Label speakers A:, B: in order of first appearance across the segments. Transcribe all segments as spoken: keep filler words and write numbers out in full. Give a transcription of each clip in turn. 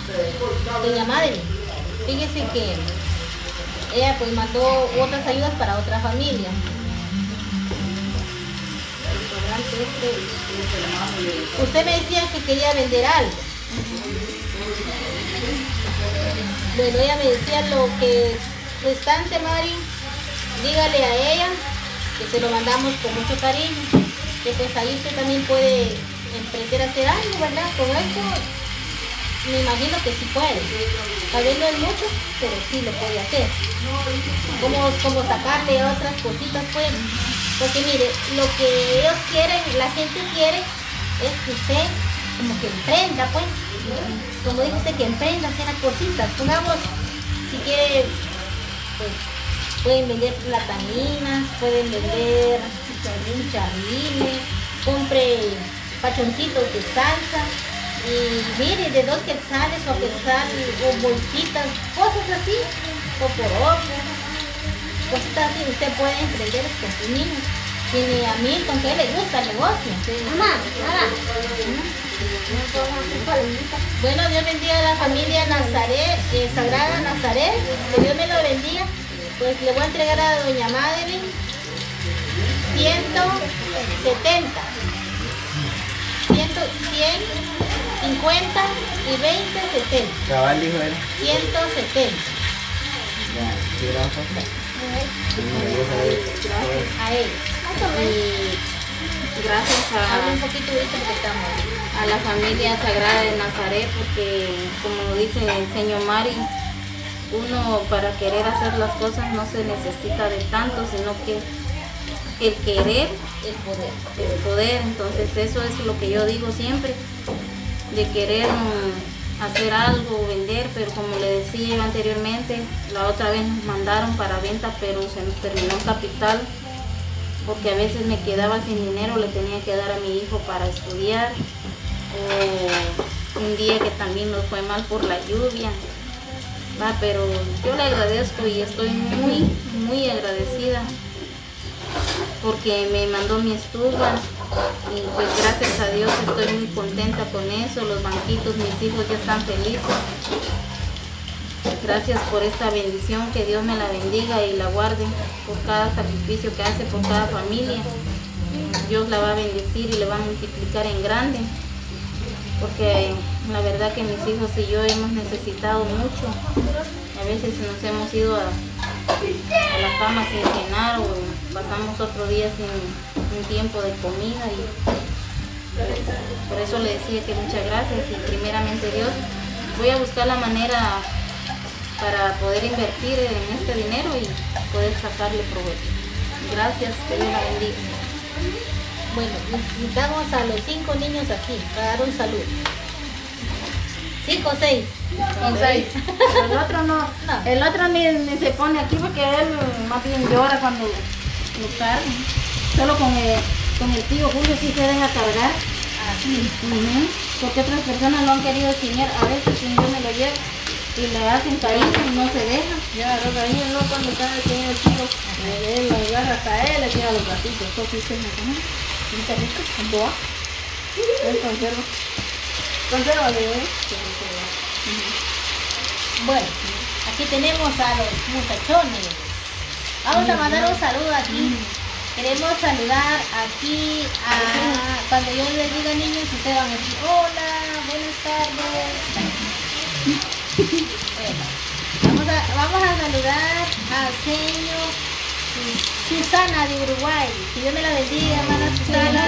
A: doña Madeline, fíjese que ella pues mandó otras ayudas para otra familia. Usted me decía que quería vender algo. Bueno, ella me decía lo que es restante, Mari, dígale a ella que se lo mandamos con mucho cariño, que pues ahí usted también puede emprender a hacer algo, ¿verdad? Con esto me imagino que sí puede. Tal vez no es mucho, pero sí lo puede hacer. Como, como sacarle otras cositas, pues. Porque mire, lo que ellos quieren, la gente quiere, es que usted como que emprenda, pues. Como dice usted, que emprenda, hacer las cositas. Pongamos, si quiere, pues, pueden vender plataninas, pueden vender chicharrines, compre pachoncitos de salsa. Y mire, de dos quetzales o quetzal o bolsitas, cosas así, o por otros, cositas así, usted puede emprender con sus niños. Tiene a Milton que le gusta el negocio. Mamá, mamá. Bueno, Dios bendiga a la familia Nazaret, eh, Sagrada Nazaret, que Dios me lo bendiga. Pues le voy a entregar a doña Madeline ciento setenta, cien, cincuenta y veinte, setenta.
B: Cabal, dijo él.
A: ciento setenta.
B: Ya, ¿qué gracias?
A: A él.
C: Y gracias a,
A: un poquito de esto que estamos.
C: a la familia Sagrada de Nazaret, porque como dice el señor Mari, uno para querer hacer las cosas no se necesita de tanto, sino que el querer
A: El poder.
C: es poder. Entonces eso es lo que yo digo siempre, de querer um, hacer algo, vender, pero como le decía yo anteriormente, la otra vez nos mandaron para venta, pero se nos terminó el capital, porque a veces me quedaba sin dinero, le tenía que dar a mi hijo para estudiar, o un día que también nos fue mal por la lluvia, va, pero yo le agradezco y estoy muy, muy agradecida porque me mandó mi estufa y pues gracias a Dios estoy muy contenta con eso. Los banquitos, mis hijos ya están felices. Gracias por esta bendición, que Dios me la bendiga y la guarde por cada sacrificio que hace por cada familia. Dios la va a bendecir y le va a multiplicar en grande, porque la verdad que mis hijos y yo hemos necesitado mucho. A veces nos hemos ido a, a la cama sin cenar, o pasamos otro día sin un tiempo de comida, y pues, por eso le decía que muchas gracias, y primeramente Dios, voy a buscar la manera para poder invertir en este dinero y poder sacarle provecho. Gracias, que Dios la bendiga.
A: Bueno, necesitamos a los cinco niños aquí para dar un saludo. Cinco o seis.
C: Con seis. El otro no,
A: No.
C: el otro ni, ni se pone aquí, porque él más bien llora cuando lo cargan. Solo con el, con el tío Julio sí se deja cargar.
A: Así.
C: Uh-huh. Porque otras personas lo han querido enseñar, a veces si yo me lo llevo y le hacen cariño y no se deja.
D: Ya, no, cariño, no, cuando está el señor chico, él lo agarra hasta él, le tira los gatitos, todo sí se me come. Está rico, con boa. Él conserva. Conserva, le doy.
A: Bueno, aquí tenemos a los muchachones. Vamos a mandar un saludo aquí. Queremos saludar aquí a... Cuando yo les diga niños, ustedes van a decir, hola, buenas tardes. Bueno, vamos a, vamos a saludar a señor Susana de Uruguay. Que Dios me la bendiga, hermana Susana.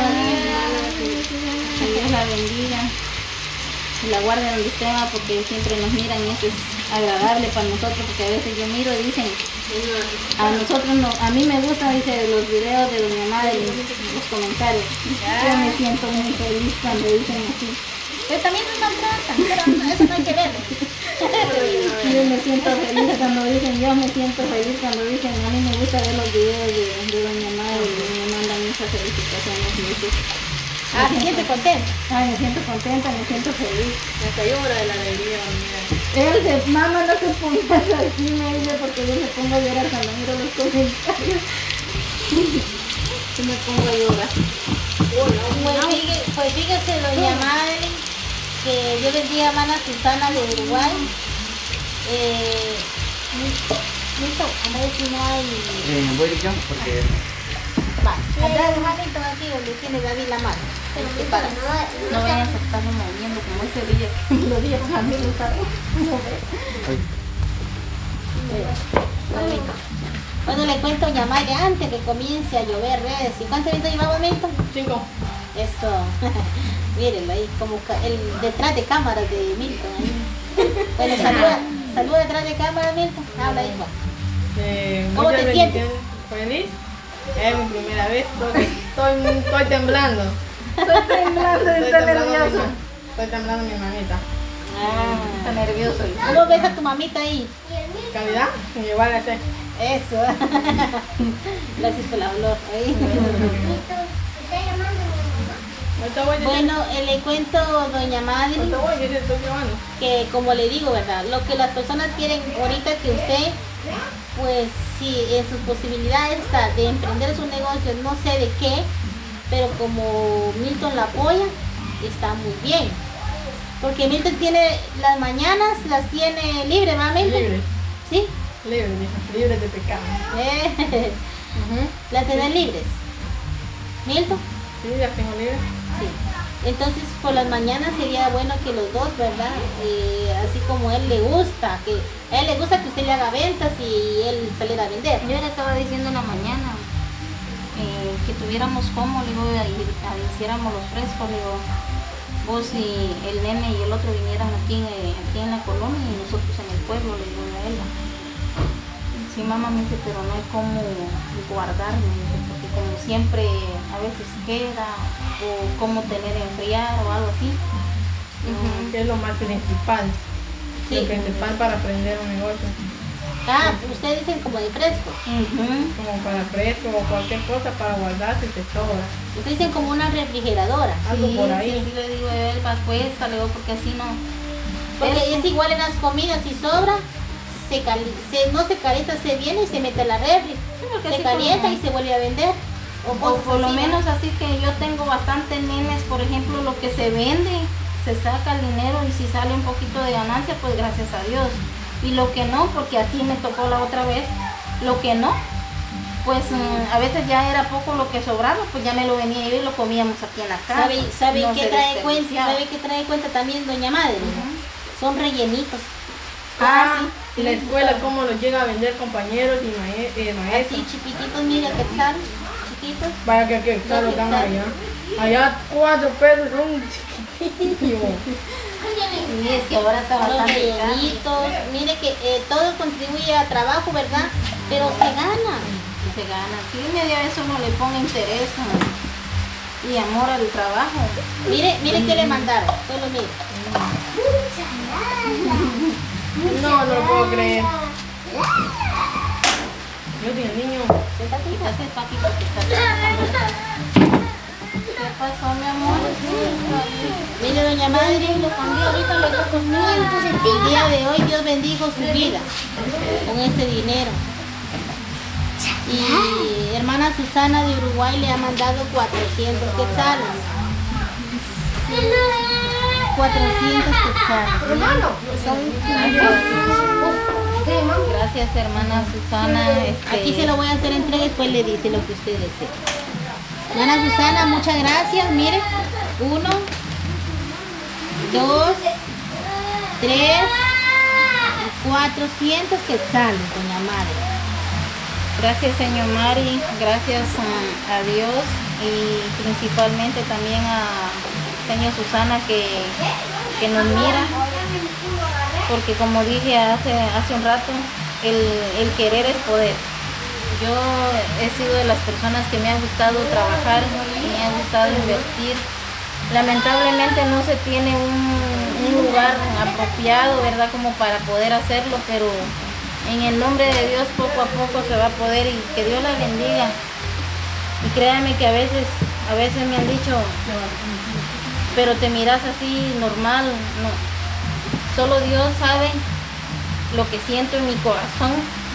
C: Que Dios la bendiga y la guarde donde esté, porque siempre nos miran y eso es agradable para nosotros, porque a veces yo miro y dicen, a nosotros no, a mí me gustan, dice, los videos de doña Madre, los comentarios. Yo me siento muy feliz cuando dicen así.
A: Pero también nos maltratan, pero eso no hay que verlo.
C: Yo me siento feliz cuando dicen, yo me siento feliz cuando dicen, a mí me gusta ver los videos de, de doña Madre y me mandan muchas felicitaciones. Muchas.
A: Ah, se siente contenta.
C: Ay, me siento contenta, me siento feliz.
D: Hasta llora de la alegría, mira.
C: Él se, mamá, no te pongas así, me dice, porque yo me pongo a llorar cuando miro los comentarios. Yo me pongo a llorar.
A: Pues, fíjese, pues fíjese, doña Madeline, Que Dios bendiga a hermana Susana de Uruguay. Eh, Listo, anda a ver si no hay...
B: Eh, voy yo porque...
A: Va, anda a dejarlo aquí donde tiene David la mano. Te paras.
C: No vayas a estarlo moviendo como ese día que me lo dieron a mí, lo estaba
B: Ay,
A: Bueno, le cuento a llamarle antes que comience a llover redes. ¿Y cuánto viento llevaba Milton?
D: Cinco.
A: Eso. Mírenlo ahí, como ca- el detrás de cámaras de Milton. Ahí. Bueno, saluda, saluda detrás de cámaras, Milton. Habla, hijo.
D: Eh,
A: ¿Cómo
D: muchas
A: te sientes?
D: bendiciones. Feliz. Es mi primera vez. Estoy, estoy, estoy temblando.
C: Estoy temblando,
D: Estoy
C: está
D: temblando,
C: nervioso.
D: mi- Estoy temblando mi mamita.
C: Está nervioso.
A: ¿Cómo ves a tu mamita ahí?
D: ¿Calidad? Igual a ese.
A: Eso. Gracias por la olor. Ahí.
D: Ahorita voy, yo
A: Bueno, eh, le cuento, doña Madre,
D: Ahorita voy, yo te estoy llevando.
A: que como le digo, ¿verdad? Lo que las personas quieren ahorita que usted, pues sí, en sus posibilidades está de emprender su negocio, no sé de qué, pero como Milton la apoya, está muy bien. Porque Milton tiene las mañanas, las tiene libre, ¿va, Milton?
D: Libre.
A: ¿Sí?
D: Libre, hija. Libre de pecado.
A: Eh,
D: Ujú.
A: las tenés libres. ¿Milton?
D: Sí, las tengo libres.
A: Sí. Entonces, por las mañanas sería bueno que los dos, ¿verdad? Eh, así como a él le gusta, que a él le gusta que usted le haga ventas y él saliera a vender.
C: Yo le estaba diciendo en la mañana eh, que tuviéramos como, le digo, y y hiciéramos los frescos, le digo, vos y el nene y el otro vinieran aquí, eh, aquí en la colonia y nosotros en el pueblo, le digo a él. Sí, mamá me dice, pero no hay cómo guardarme, dice, porque como siempre a veces queda, o cómo tener enfriar o algo así.
D: Ujú, que es lo más principal.
A: Sí.
D: Lo principal para aprender un negocio.
A: Ah, ustedes dicen como de fresco.
C: Ujú.
D: Como para fresco o cualquier cosa para guardar si te sobra.
A: Ustedes dicen como una refrigeradora.
D: Algo
C: Sí,
D: por ahí.
C: sí, sí, le digo a él, va, cuesta, le digo, porque así no.
A: Porque es igual en las comidas, si sobra, se cali- se, no se calienta, se viene y se mete a la refri.
C: porque
A: Se
C: así
A: calienta
C: como-
A: y se vuelve a vender.
C: O, o
A: cosas
C: por lo
A: así,
C: menos
A: ¿no?
C: así que yo tengo bastantes nenes, por ejemplo, lo que se vende, se saca el dinero y si sale un poquito de ganancia, pues gracias a Dios. Y lo que no, porque así me tocó la otra vez, lo que no, pues mm, a veces ya era poco lo que sobraba, pues ya me lo venía yo y lo comíamos aquí en la casa.
A: ¿Sabe, sabe
C: No
A: qué
C: se
A: trae cuenta?
C: desperdiciaba.
A: ¿Sabe qué trae cuenta también, doña Madre? Son rellenitos.
D: Ah,
A: sí,
D: y la escuela, cómo los llega a vender compañeros y mae- eh, maestros.
A: Así chiquititos, mira, que sal, chiquitos.
D: Vaya que aquí está lo dan allá. Allá cuatro pesos un chiquitillo.
C: Sí, es que ahora está
A: Los
C: bastante caro.
A: rellenitos. Mire que eh, todo contribuye a trabajo, ¿verdad? Pero se gana.
C: Se gana. Sí, medio a eso uno le pone interés, ¿no? Y amor al trabajo.
A: Mire, mire que le mandaron. Solo mire.
D: No, no lo puedo creer. Yo tengo niño.
C: Quítate, papi, porque está trabajando. ¿Qué pasó, mi amor?
A: Mire, doña Madre, lo cambió ahorita los pocos minutos. El día de hoy Dios bendijo su vida con este dinero. Y hermana Susana de Uruguay le ha mandado cuatrocientos quetzales. cuatrocientos quetzales.
C: Gracias, hermana Susana. Este,
A: Aquí se lo voy a hacer entrega y después le dice lo que usted desee. Hermana Susana, muchas gracias. Mire, uno, dos, tres, cuatrocientos quetzales, doña Madre.
C: Gracias, señor Mari. Gracias um, a Dios y principalmente también a señor Susana que, que nos mira. Porque como dije hace, hace un rato, el, el querer es poder. Yo he sido de las personas que me ha gustado trabajar, me ha gustado invertir. Lamentablemente no se tiene un, un lugar apropiado, ¿verdad? Como para poder hacerlo, pero en el nombre de Dios poco a poco se va a poder y que Dios la bendiga. Y créanme que a veces, a veces me han dicho, pero te miras así normal, no. Solo Dios sabe lo que siento en mi corazón,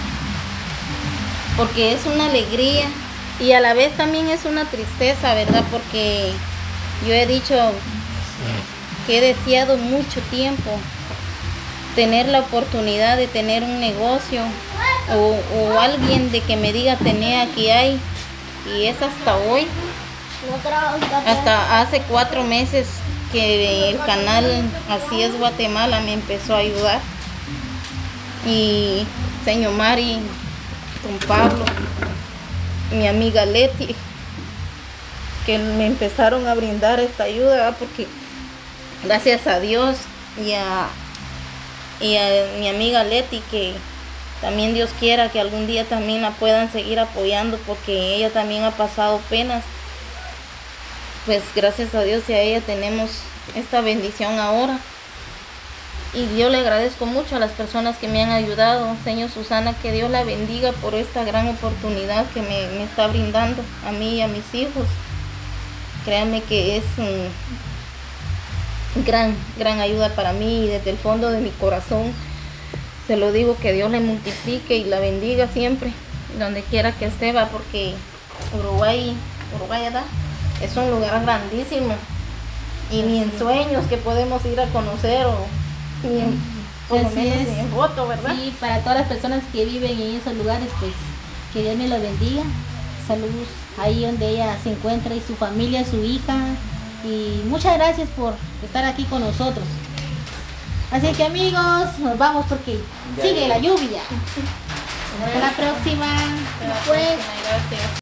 C: porque es una alegría y a la vez también es una tristeza, ¿verdad? Porque yo he dicho, que he deseado mucho tiempo, tener la oportunidad de tener un negocio o, o alguien de que me diga tener aquí hay, y es hasta hoy, hasta hace cuatro meses que el canal Así es Guatemala me empezó a ayudar, y señor Mari, don Pablo, mi amiga Leti, que me empezaron a brindar esta ayuda, ¿verdad? Porque gracias a Dios y a, y a mi amiga Leti, que también Dios quiera que algún día también la puedan seguir apoyando, porque ella también ha pasado penas, pues gracias a Dios y a ella tenemos esta bendición ahora. Y yo le agradezco mucho a las personas que me han ayudado. Señor Susana, que Dios la bendiga por esta gran oportunidad que me, me está brindando a mí y a mis hijos. Créanme que es un gran, gran ayuda para mí, y desde el fondo de mi corazón se lo digo, que Dios le multiplique y la bendiga siempre, donde quiera que esté, va, porque Uruguay, Uruguay, ¿verdad? Es un lugar grandísimo, y ni en sueños que podemos ir a conocer, o ni en, por lo menos ni en foto, ¿verdad?
A: Sí, para todas las personas que viven en esos lugares, pues que Dios me los bendiga. Saludos ahí donde ella se encuentra, y su familia, su hija, y muchas gracias por estar aquí con nosotros. Así que amigos, nos vamos porque sigue la lluvia. Hasta la próxima.
C: Hasta la próxima, gracias.